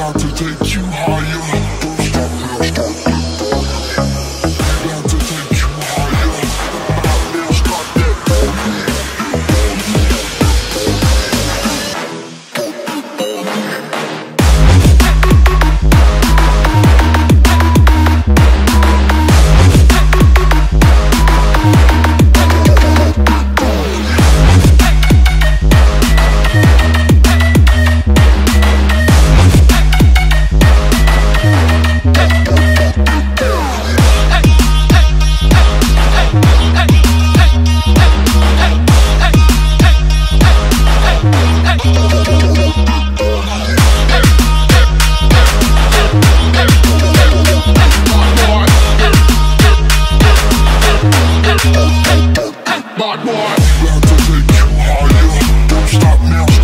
about to take you higher. Don't stop now, start that party. About to take you higher. About now, start that party. Bad boy, about to take you higher. Don't stop now.